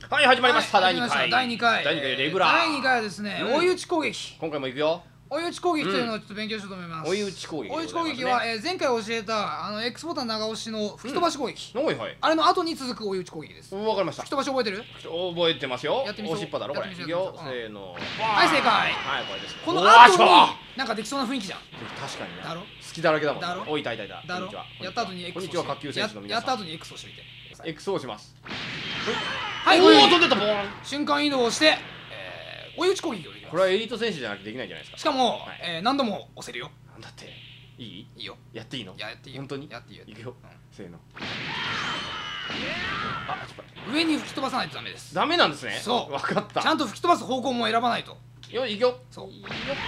はい、始まりました。 はい第2回。 第2回レイブラー。 第2回はですね、追い打ち攻撃。 今回も行くよ。 追い打ち攻撃というのをちょっと勉強しようと思います。 追い打ち攻撃。 追い打ち攻撃は、前回教えたX ボタン長押しの吹き飛ばし攻撃。 はいはい。 あれの後に続く追い打ち攻撃です。 わかりました。 吹き飛ばし覚えてる？ 覚えてますよ。 やってみそう。 押しっぱだろこれ。いくよ。せーの。 はい、正解。 はい、これです。 この後になんかできそうな雰囲気じゃん。 確かにね。 だろ？ 好きだらけだもん。 だろ？ おいたいたいた。 だろ？やった後に X こんにちは、卓球選手の皆さん。 やった後に X をしといて。 X を押します。 はい、 おお、飛んでたボーン。 瞬間移動して追い打ち攻撃をできます。 これはエリート選手じゃなくてできないじゃないですか。 しかも何度も押せるよ。 なんだって。いいいよ。 やっていいの？ やっていいよ。 本当に？ やっていいよ。 いくよ。せーの。 上に吹き飛ばさないとダメです。 ダメなんですね。 そう。 わかった。 ちゃんと吹き飛ばす方向も選ばないと。 よ、いくよ。 そう。 よっ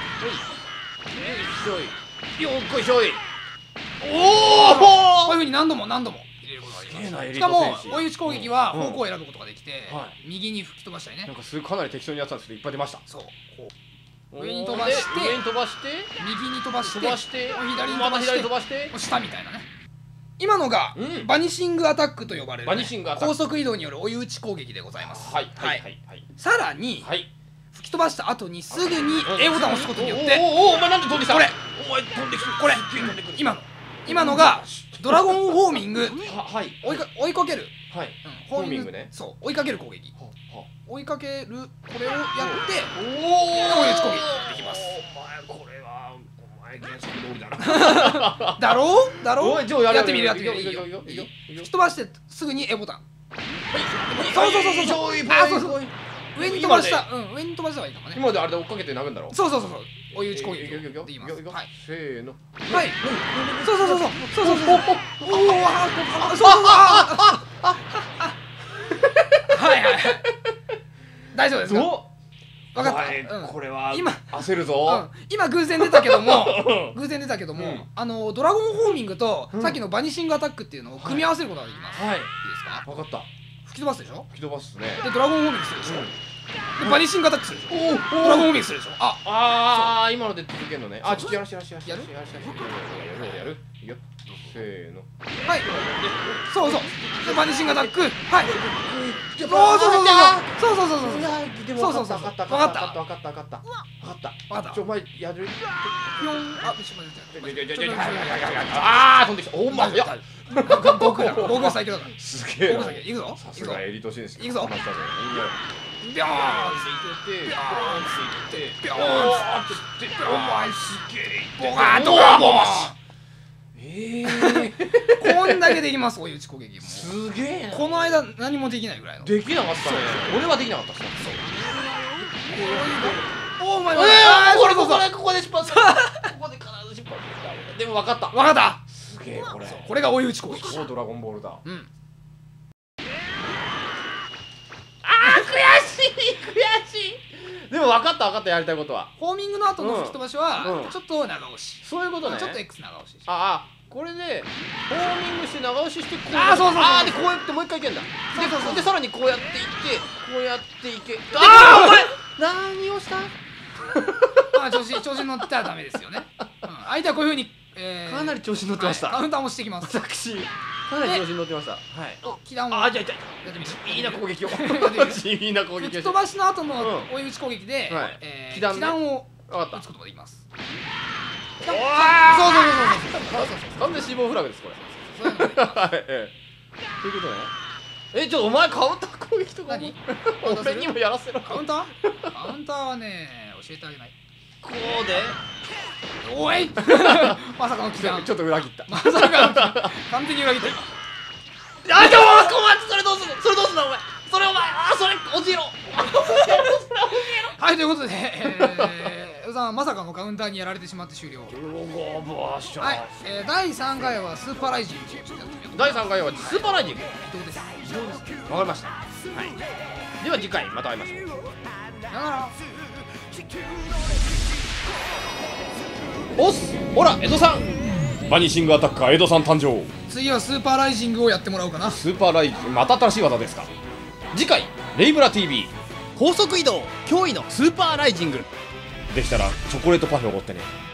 しょい。よっこいしょい。おお。 こういう風に何度も何度も入れることができます。しかも追い打ち攻撃は方向を選ぶことができて、右に吹き飛ばしたりね。 なんかかなり適当にやってたんですけどいっぱい出ました。 そう。こう上に飛ばして、 上に飛ばして、 右に飛ばして、左にまた左に飛飛ばばして、 下みたいなね。今のがバニシングアタックと呼ばれる高速移動による追い打ち攻撃でございます。 はいはいはい。 さらに吹き飛ばした後にすぐに A ボタンを押すことによって、 お前なんで飛んできた？ これお前飛んできた。 これ今のがドラゴンホーミング。追いかける。 ホーミングね。 そう、追いかける攻撃。追いかけるこれをやって追い打ち攻撃できます。 お前これはお前原作通りだな。 だろう？やってみる。吹き飛ばしてすぐに A ボタン。そう。上に飛ばした方がいいかもね。 今まであれで追っかけて投げるんだろ。 そう。追い打ち攻撃できます。はい。 せーの。 はい。そう。はい。大丈夫ですか？分かった。 これは今焦るぞ。 今偶然出たけども、ドラゴンホーミングとさっきのバニシングアタックっていうのを組み合わせることができます。いいですか？ 分かった。 吹き飛ばすでしょ？ 吹き飛ばすね。 でドラゴンホーミングするでしょ？でバニシングアタックするでしょ？ドラゴンホーミングするでしょ？今ので続けるのね。ちょっとやる。いいよ。せーの。はい。そう。でバニシングアタック。はい。そう。分かった。 お前やる。飛んできた。お前や。 僕最強だから。 すげえ。 いくぞ。 さすがエリート選手。 いくぞ。 ビョーンついてお前すげえ。 こんだけできます。追い打ち攻撃もすげえ。 この間何もできないぐらいの。 できなかったね。俺はできなかったっす。 お前ここで失敗する。ここで必ず失敗する。でも分かった。すげえこれが追い打ち攻撃。 ドラゴンボールだ。悔しい。でも分かったやりたいことは。 ホーミングの後の吹き飛ばしはちょっと長押し。 そういうことね。 ちょっと X 長押し。 これでホーミングして長押ししてそうでこうやってもう一回いけんだ。でさらにこうやっていけ。お前何をした？ 調子に乗ってたらダメですよね。相手はこういうふうにかなり調子に乗ってました。 カウンターもしてきます。 私かなり調子に乗ってました。 気弾をじゃあ地味な攻撃を。地味な攻撃を。 吹き飛ばしの後の追い打ち攻撃で気弾を打つことができます。そう。 完全死亡フラグですこれ。ということね。ちょっとお前カウンター攻撃とか俺にもやらせろ。 カウンターはね教えてあげない。こうでおいまさかの気弾。 ちょっと裏切った。 まさかの完全に裏切った。 それどうすんのお前。それ落ちろ。 はい、ということでまさかのカウンターにやられてしまって終了。はい、第3回はスーパーライジングをちょっとやってみよう。 第3回はスーパーライジング。 移動です。 わかりました。では次回また会いましょう。 だからほら江戸さん。バニシングアタッカー江戸さん誕生。 次はスーパーライジングをやってもらおうかな。 スーパーライジングまた新しい技ですか。次回レイブラ TV 高速移動驚異のスーパーライジング。 できたらチョコレートパフェをおごってね。